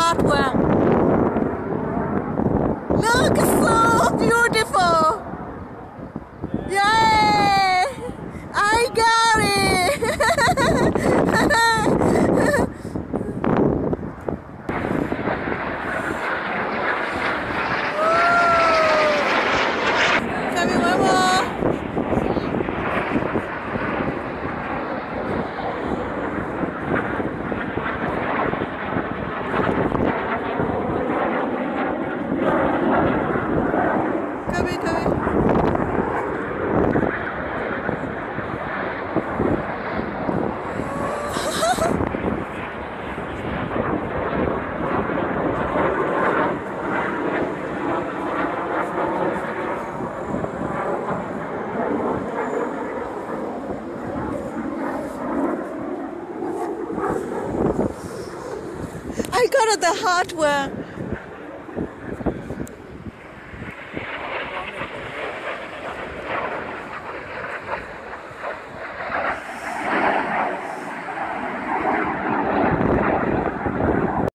hard one. Look, it's so beautiful. Yay! I got it. Tell me one more. Come here, come here. I got the hard one.